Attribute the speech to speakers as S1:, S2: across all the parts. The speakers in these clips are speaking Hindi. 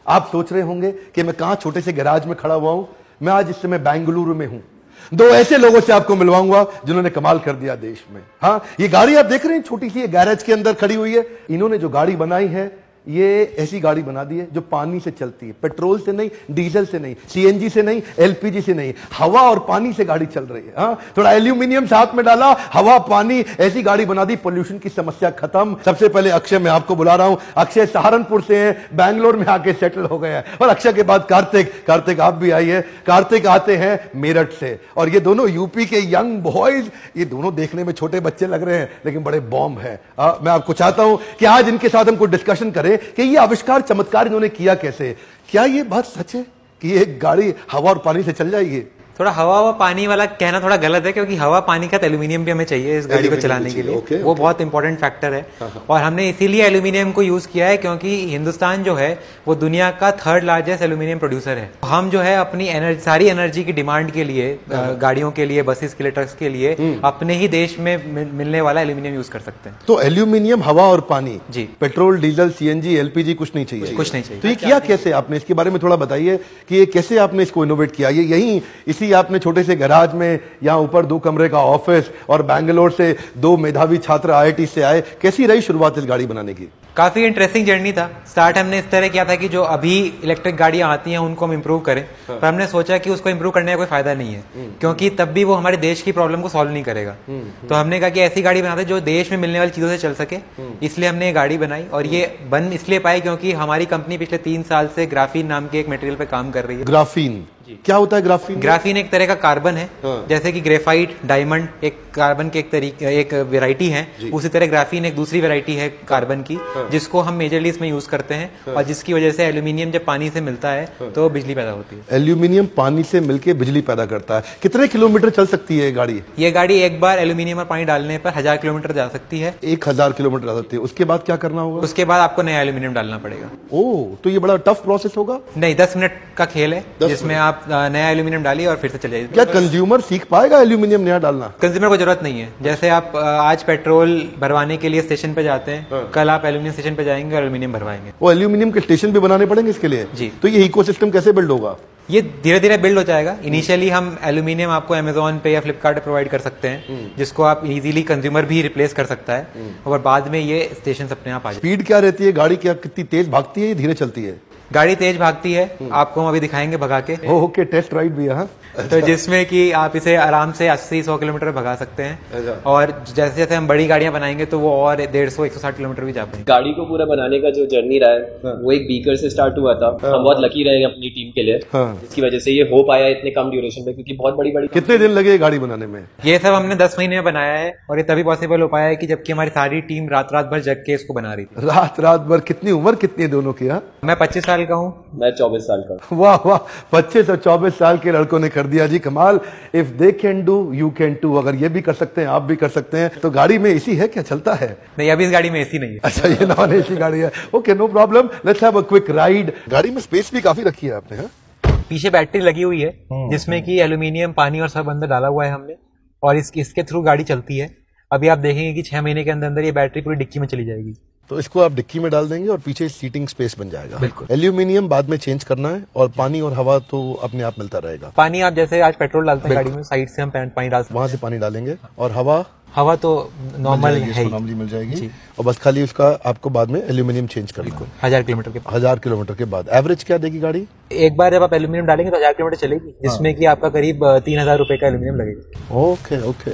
S1: आप सोच रहे होंगे कि मैं कहां छोटे से गैराज में खड़ा हुआ हूं। मैं आज इस समय बेंगलुरु में हूं। दो ऐसे लोगों से आपको मिलवाऊंगा जिन्होंने कमाल कर दिया देश में। हाँ, ये गाड़ी आप देख रहे हैं छोटी सी गैरेज के अंदर खड़ी हुई है। इन्होंने जो गाड़ी बनाई है ये ऐसी गाड़ी बना दी है जो पानी से चलती है, पेट्रोल से नहीं, डीजल से नहीं, सीएनजी से नहीं, एलपीजी से नहीं, हवा और पानी से गाड़ी चल रही है। हाँ, थोड़ा एल्यूमिनियम साथ में डाला, हवा पानी, ऐसी गाड़ी बना दी, पोल्यूशन की समस्या खत्म। सबसे पहले अक्षय मैं आपको बुला रहा हूं। अक्षय सहारनपुर से है, बैंगलोर में आके सेटल हो गया है। और अक्षय के बाद कार्तिक आप भी आइए। कार्तिक आते हैं मेरठ से, और ये दोनों यूपी के यंग बॉयज। ये दोनों देखने में छोटे बच्चे लग रहे हैं लेकिन बड़े बॉम्ब है। मैं आपको चाहता हूं कि आज इनके साथ हम कुछ डिस्कशन करें कि ये आविष्कार चमत्कार इन्होंने किया कैसे। क्या ये बात सच है कि ये गाड़ी हवा और पानी से चल जाएगी?
S2: थोड़ा हवा व पानी वाला कहना थोड़ा गलत है, क्योंकि हवा पानी का एल्यूमिनियम भी हमें चाहिए इस गाड़ी को चलाने के लिए। वो बहुत इंपॉर्टेंट फैक्टर है। और हमने इसीलिए एल्यूमिनियम को यूज किया है क्योंकि हिंदुस्तान जो है वो दुनिया का 3rd लार्जेस्ट एल्यूमिनियम प्रोड्यूसर है। हम जो है अपनी सारी एनर्जी की डिमांड के लिए, गाड़ियों के लिए, बसेस के लिए, ट्रक्स के लिए अपने ही देश में मिलने वाला एल्यूमिनियम यूज कर सकते हैं।
S1: तो एल्यूमिनियम, हवा और पानी
S2: जी,
S1: पेट्रोल, डीजल, सीएनजी, एलपीजी कुछ नहीं चाहिए?
S2: कुछ नहीं चाहिए।
S1: तो ये किया कैसे आपने? इसके बारे में थोड़ा बताइए कि ये कैसे आपने इसको इनोवेट किया। ये यही इसी आपने छोटे से गैराज में, यहाँ ऊपर 2 कमरे का ऑफिस, और बैंगलोर से 2 मेधावी छात्र आईआईटी से आए। कैसी रही शुरुआत इस गाड़ी बनाने की?
S2: काफी इंटरेस्टिंग जर्नी था। स्टार्ट हमने इस तरह किया था कि जो अभी इलेक्ट्रिक गाड़ियां आती हैं उनको हम इंप्रूव करें। पर हमने सोचा कि उसको इंप्रूव करने का कोई फायदा नहीं है, क्योंकि तब भी वो हमारे देश की प्रॉब्लम को सॉल्व नहीं करेगा। तो हमने कहा कि ऐसी गाड़ी बनाते जो देश में मिलने वाली चीजों से चल सके। इसलिए हमने ये गाड़ी बनाई, और ये बन इसलिए पाई क्योंकि हमारी कंपनी पिछले 3 साल से ग्राफीन नाम के एक मटेरियल पे काम कर रही है।
S1: ग्राफीन क्या होता है?
S2: ग्राफीन एक तरह का कार्बन है। जैसे कि ग्रेफाइट, डायमंड एक कार्बन के एक वेराइटी है, उसी तरह ग्राफीन एक दूसरी वेराइटी है कार्बन की, जिसको हम मेजरली इसमें यूज करते हैं। और जिसकी वजह से एल्यूमिनियम जब पानी से मिलता है तो बिजली पैदा होती है।
S1: एल्यूमिनियम पानी से मिलकर बिजली पैदा करता है। कितने किलोमीटर चल सकती है ये गाड़ी?
S2: ये गाड़ी एक बार एल्यूमिनियम और पानी डालने पर 1000 किलोमीटर जा सकती है।
S1: 1000 किलोमीटर जा सकती है। उसके बाद क्या करना होगा?
S2: उसके बाद आपको नया एल्यूमिनियम डालना पड़ेगा।
S1: ओह, तो ये बड़ा टफ प्रोसेस होगा?
S2: नहीं, 10 मिनट का खेल है जिसमें आप नया एल्यूमिनियम डालिए और फिर से चल जाइए।
S1: क्या कंज्यूमर सीख पाएगा एल्यूमिनियम नया डालना?
S2: कंज्यूमर को जरूरत नहीं है। जैसे आप आज पेट्रोल भरवाने के लिए स्टेशन पे जाते हैं, कल आप एल्यूमिनियम स्टेशन पे जाएंगे और एल्यूमिनियम भरवाएंगे।
S1: वो एल्यूमिनियम के स्टेशन भी बनाने पड़ेंगे इसके लिए?
S2: जी।
S1: तो ये इकोसिस्टम कैसे बिल्ड होगा?
S2: ये धीरे धीरे बिल्ड हो जाएगा। इनिशियली हम एल्यूमिनियम आपको अमेजोन पे या फ्लिपकार्ट पे प्रोवाइड कर सकते हैं, जिसको आप इजीली कंज्यूमर भी रिप्लेस कर सकता है, और बाद में ये स्टेशन अपने आप आ जाए।
S1: स्पीड क्या रहती है गाड़ी? क्या कितनी तेज भागती है, धीरे चलती है?
S2: गाड़ी तेज भागती है, आपको हम अभी दिखाएंगे भगा के।
S1: ओके, टेस्ट राइड भी है।
S2: तो जिसमें कि आप इसे आराम से 80-100 किलोमीटर भगा सकते हैं, और जैसे जैसे हम बड़ी गाड़ियां बनाएंगे तो वो और 150-160 किलोमीटर भी जा पाएंगे।
S3: गाड़ी को पूरा बनाने का जो जर्नी रहा है वो एक बीकर से स्टार्ट हुआ था। हम बहुत लकी रहे अपनी टीम के लिए, जिसकी वजह से ये हो पाया इतने कम ड्यूरेशन में, क्योंकि बहुत बड़ी
S1: कितने दिन लगे गाड़ी बनाने में?
S2: ये सब हमने 10 महीने में बनाया है, और ये तभी पॉसिबल हो पाया है कि जबकि हमारी सारी टीम रात भर जग के इसको बना रही थी।
S1: रात भर? कितनी उम्र कितनी है दोनों की?
S2: मैं 25 साल का हूँ।
S3: मैं 24 साल का।
S1: वाह वाह, 25 और 24 साल के लड़कों ने कर दिया जी कमाल। If they can do you can too. अगर ये भी कर सकते हैं आप भी कर सकते हैं। तो गाड़ी में एसी है क्या? चलता है?
S2: नहीं, अभी इस गाड़ी में एसी नहीं है।
S1: अच्छा, ये नॉन एसी गाड़ी है। Okay, no problem, let's have a quick ride. गाड़ी में स्पेस भी काफी रखी है आपने।
S2: पीछे बैटरी लगी हुई है, जिसमें कि एल्यूमिनियम, पानी और सब अंदर डाला हुआ है हमने, और इसके थ्रू गाड़ी चलती है। अभी आप देखेंगे कि 6 महीने के अंदर ये बैटरी पूरी डिक्की में चली जाएगी।
S1: तो इसको आप डिक्की में डाल देंगे और पीछे सीटिंग स्पेस बन जाएगा। बिल्कुल। एल्यूमिनियम बाद में चेंज करना है, और पानी और हवा तो अपने आप मिलता रहेगा।
S2: पानी आप जैसे आज पेट्रोल डालते हैं गाड़ी में, साइड से हम पानी डाल सकते हैं,
S1: वहां से पानी डालेंगे, और हवा
S2: तो नॉर्मल है,
S1: नॉर्मली मिल जाएगी। और बस खाली उसका आपको बाद में एल्यूमिनियम चेंज करना है।
S2: 1000 किलोमीटर के
S1: 1000 किलोमीटर के बाद एवरेज क्या देगी गाड़ी?
S2: एक बार जब आप एल्यूमिनियम डालेंगे तो 1000 किलोमीटर चलेगी, जिसमें कि आपका करीब 3000 रुपए का एल्यूमिनियम लगेगा।
S1: Okay okay.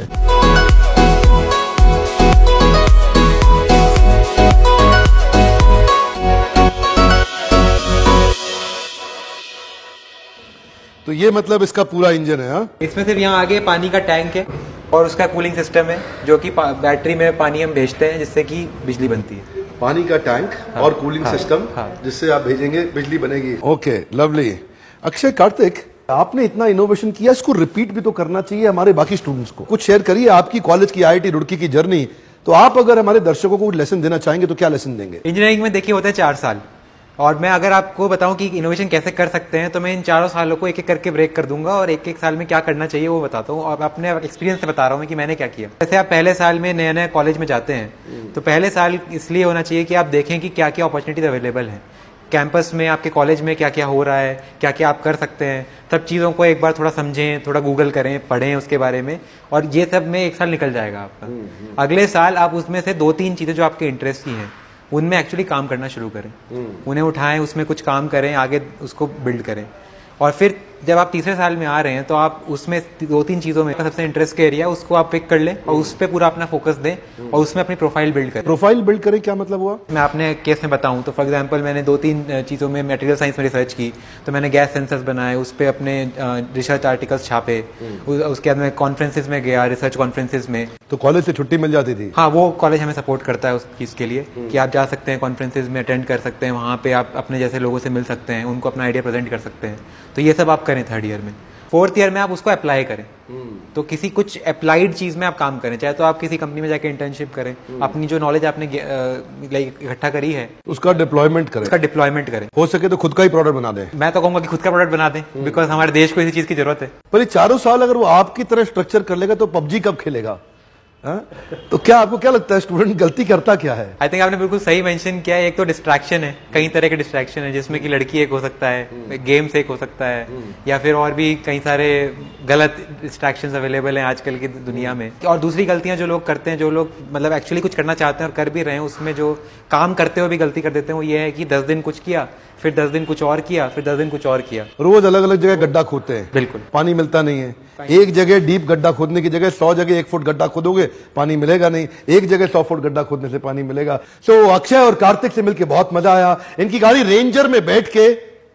S1: तो ये मतलब इसका पूरा इंजन है? हाँ,
S2: इसमें सिर्फ यहाँ आगे पानी का टैंक है और उसका कूलिंग सिस्टम है, जो कि बैटरी में पानी हम भेजते हैं जिससे कि बिजली बनती है।
S1: पानी का टैंक और कूलिंग सिस्टम, जिससे आप भेजेंगे बिजली बनेगी। Okay, lovely. अक्षय, कार्तिक, आपने इतना इनोवेशन किया, इसको रिपीट भी तो करना चाहिए हमारे बाकी स्टूडेंट्स को। कुछ शेयर करिए आपकी कॉलेज की, आईआईटी रुड़की की जर्नी। तो आप अगर हमारे दर्शकों को लेसन देना चाहेंगे तो क्या लेसन देंगे?
S2: इंजीनियरिंग में देखिए होता है 4 साल, और मैं अगर आपको बताऊं कि इनोवेशन कैसे कर सकते हैं तो मैं इन 4 सालों को एक एक करके ब्रेक कर दूंगा, और एक एक साल में क्या करना चाहिए वो बताता हूँ, और अपने एक्सपीरियंस से बता रहा हूँ कि मैंने क्या किया। जैसे आप पहले साल में नए नए कॉलेज में जाते हैं, तो पहले साल इसलिए होना चाहिए कि आप देखें कि क्या क्या अपॉर्चुनिटीज अवेलेबल हैं। कैंपस में, आपके कॉलेज में क्या क्या हो रहा है, क्या क्या आप कर सकते हैं, सब चीज़ों को एक बार थोड़ा समझें, थोड़ा गूगल करें, पढ़ें उसके बारे में, और ये सब में 1 साल निकल जाएगा आपका। अगले साल आप उसमें से 2-3 चीज़ें जो आपके इंटरेस्ट की हैं उनमें एक्चुअली काम करना शुरू करें, उन्हें उठाएं, उसमें कुछ काम करें, आगे उसको बिल्ड करें। और फिर जब आप तीसरे साल में आ रहे हैं तो आप उसमें 2-3 चीज़ों में सबसे इंटरेस्ट का एरिया उसको आप पिक कर लें और उस पर पूरा अपना फोकस दें और उसमें अपनी प्रोफाइल बिल्ड करें।
S1: प्रोफाइल बिल्ड करें क्या मतलब हुआ? मैं
S2: अपने केस में बताऊं तो फॉर एग्जांपल मैंने 2-3 चीज़ों में मटेरियल साइंस में रिसर्च की, तो मैंने गैस सेंसर्स बनाए, उस पर अपने रिसर्च आर्टिकल्स छापे, उसके बाद मैं कॉन्फ्रेंसेज में गया, रिसर्च कॉन्फ्रेंसेज में।
S1: तो कॉलेज से छुट्टी मिल जाती थी?
S2: हाँ, वो कॉलेज हमें सपोर्ट करता है उस चीज़ के लिए कि आप जा सकते हैं, कॉन्फ्रेंसेज में अटेंड कर सकते हैं, वहाँ पे आप अपने जैसे लोगों से मिल सकते हैं, उनको अपना आइडिया प्रेजेंट कर सकते हैं। तो ये सब आप करें 3rd ईयर में। 4th ईयर में आप उसको अप्लाई करें, तो किसी कुछ अप्लाइड चीज में आप काम करें, चाहे तो आप किसी कंपनी में जाके इंटर्नशिप करें, अपनी जो नॉलेज आपने इकट्ठा करी है उसका डिप्लॉयमेंट करें,
S1: हो सके तो खुद का ही प्रोडक्ट बना दें।
S2: मैं तो कहूंगा कि खुद का प्रोडक्ट बना दें, बिकॉज हमारे देश को इसी चीज की जरूरत है।
S1: पर ये 4 साल अगर वो आपकी तरह स्ट्रक्चर कर लेगा तो पबजी कब खेलेगा? तो क्या आपको क्या लगता है स्टूडेंट गलती करता क्या है?
S2: आई थिंक आपने बिल्कुल सही मेंशन किया है। एक तो डिस्ट्रैक्शन है, कई तरह के डिस्ट्रैक्शन है, जिसमें कि लड़की एक हो सकता है, गेम्स एक हो सकता है, या फिर और भी कई सारे गलत डिस्ट्रैक्शंस अवेलेबल हैं आजकल की दुनिया में। और दूसरी गलतियां जो लोग करते हैं, जो लोग मतलब एक्चुअली कुछ करना चाहते हैं और कर भी रहे हैं, उसमें जो काम करते हुए भी गलती कर देते हैं वो ये है कि 10 दिन कुछ किया, फिर 10 दिन कुछ और किया, फिर 10 दिन कुछ और किया।
S1: रोज अलग अलग जगह गड्ढा खोदते हैं,
S2: बिल्कुल
S1: पानी मिलता नहीं है। एक जगह डीप गड्ढा खोदने की जगह 100 जगह 1 फुट गड्ढा खोदोगे, पानी मिलेगा नहीं। एक जगह 100 फुट गड्ढा खोदने से पानी मिलेगा। सो अक्षय और कार्तिक से मिलकर बहुत मजा आया। इनकी गाड़ी रेंजर में बैठ के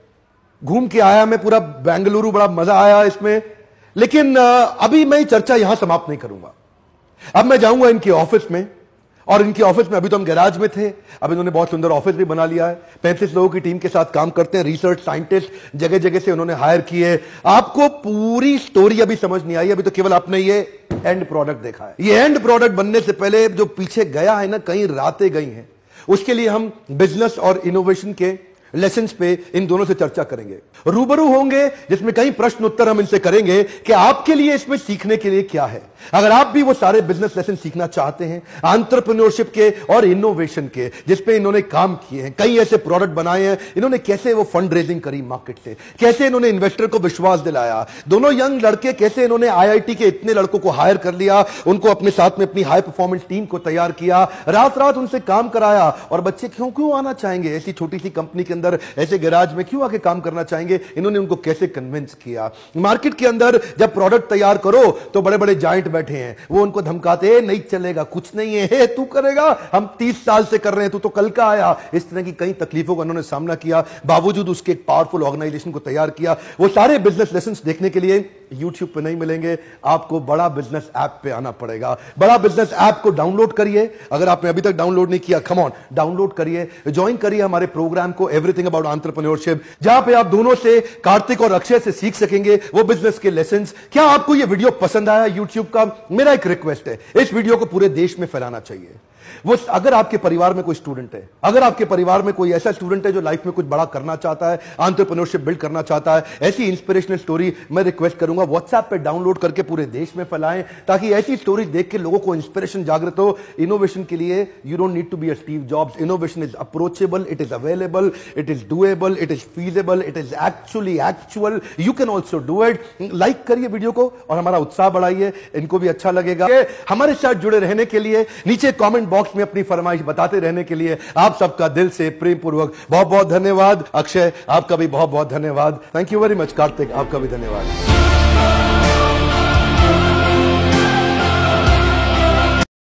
S1: घूम के आया मैं पूरा बेंगलुरु, बड़ा मजा आया इसमें। लेकिन अभी मैं चर्चा यहां समाप्त नहीं करूंगा। अब मैं जाऊंगा इनके ऑफिस में, और इनके ऑफिस में अभी तो हम गैराज में थे, अब इन्होंने बहुत सुंदर ऑफिस भी बना लिया है। 35 लोगों की टीम के साथ काम करते हैं, रिसर्च साइंटिस्ट जगह जगह से उन्होंने हायर किए। आपको पूरी स्टोरी अभी समझ नहीं आई, अभी तो केवल आपने ये एंड प्रोडक्ट देखा है। ये एंड प्रोडक्ट बनने से पहले जो पीछे गया है ना, कई रातें गई हैं। उसके लिए हम बिजनेस और इनोवेशन के लेसन्स पे इन दोनों से चर्चा करेंगे, रूबरू होंगे, जिसमें कई प्रश्न उत्तर हम इनसे करेंगे कि आपके लिए इसमें सीखने के लिए क्या है। अगर आप भी वो सारे बिजनेस लेसन सीखना चाहते हैं, एंटरप्रेन्योरशिप के और इनोवेशन के, जिसपे इन्होंने काम किए हैं, कई ऐसे प्रोडक्ट बनाए हैं, इन्होंने कैसे वो फंड रेजिंग करी मार्केट से, कैसे इन्होंने इन्वेस्टर को विश्वास दिलाया, दोनों यंग लड़के कैसे इन्होंने IIT के इतने लड़कों को हायर कर लिया, उनको अपने साथ में अपनी हाई परफॉर्मेंस टीम को तैयार किया, रात रात उनसे काम कराया। और बच्चे क्यों क्यों आना चाहेंगे ऐसी छोटी सी कंपनी के अंदर, ऐसे गैराज में क्यों आके काम करना चाहेंगे, इन्होंने उनको कैसे कन्विंस किया। मार्केट के अंदर जब प्रोडक्ट तैयार करो तो बड़े बड़े जाइंट बैठे हैं, वो उनको धमकाते, नहीं चलेगा, कुछ नहीं है, तू करेगा, हम 30 साल से कर रहे हैं, तू तो कल का आया। इस तरह की कई तकलीफों का उन्होंने सामना किया, बावजूद उसके एक पावरफुल ऑर्गेनाइजेशन को तैयार किया। वो सारे बिजनेस लेसन्स देखने के लिए YouTube पे नहीं मिलेंगे, आपको बड़ा बिजनेस ऐप पे आना पड़ेगा। बड़ा बिजनेस ऐप को डाउनलोड करिए, अगर आपने अभी तक डाउनलोड नहीं किया, कम ऑन डाउनलोड करिए, ज्वाइन करिए हमारे प्रोग्राम को एवरीथिंग अबाउट एंटरप्रेन्योरशिप, जहां पे आप दोनों से, कार्तिक और अक्षय से सीख सकेंगे वो बिजनेस के लेसन्स। क्या आपको ये वीडियो पसंद आया YouTube का? मेरा एक रिक्वेस्ट है, इस वीडियो को पूरे देश में फैलाना चाहिए। वो अगर आपके परिवार में कोई स्टूडेंट है, अगर आपके परिवार में कोई ऐसा स्टूडेंट है जो लाइफ में कुछ बड़ा करना चाहता है, एंटरप्रेन्योरशिप बिल्ड करना चाहता है, ऐसी इंस्पिरेशनल स्टोरी मैं रिक्वेस्ट करूंगा व्हाट्सएप पे डाउनलोड करके पूरे देश में फैलाएं, ताकि ऐसी स्टोरी देख के लोगों को इंस्पिरेशन जागृत हो। इनोवेशन के लिए you don't need to be a Steve Jobs. Innovation is approachable, it is available, it is doable, it is feasible, it is actually actual, you can also do it. Like करिए वीडियो को और हमारा उत्साह बढ़ाइए, इनको भी अच्छा लगेगा। हमारे साथ जुड़े रहने के लिए नीचे कॉमेंट बॉक्स में अपनी फरमाइश बताते रहने के लिए आप सबका दिल से प्रेम पूर्वक बहुत बहुत धन्यवाद। अक्षय, आपका भी बहुत बहुत धन्यवाद। Thank you very much. Kartik, आपका भी धन्यवाद।